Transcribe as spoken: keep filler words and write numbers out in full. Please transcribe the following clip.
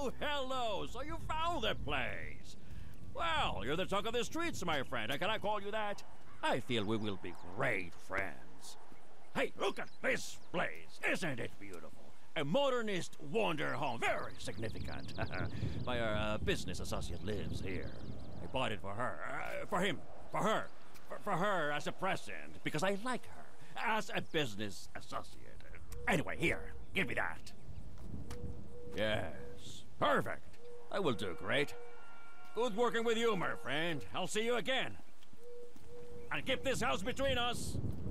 Oh, hello! So you found the place! Well, you're the talk of the streets, my friend. Can I call you that? I feel we will be great friends. Hey, look at this place! Isn't it beautiful? A modernist wonder home, very significant. My uh, business associate lives here. I bought it for her, uh, for him, for her, for, for her as a present, because I like her as a business associate. Anyway, here, give me that. Yes, perfect. I will do great. Good working with you, my friend. I'll see you again. And keep this house between us.